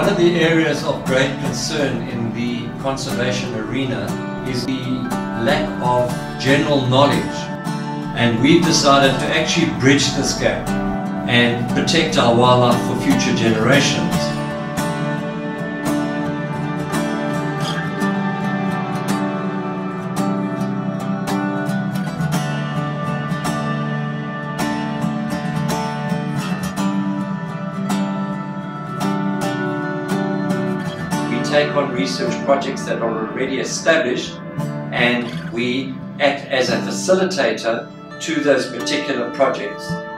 One of the areas of great concern in the conservation arena is the lack of general knowledge, and we've decided to actually bridge this gap and protect our wildlife for future generations. Take on research projects that are already established, and we act as a facilitator to those particular projects.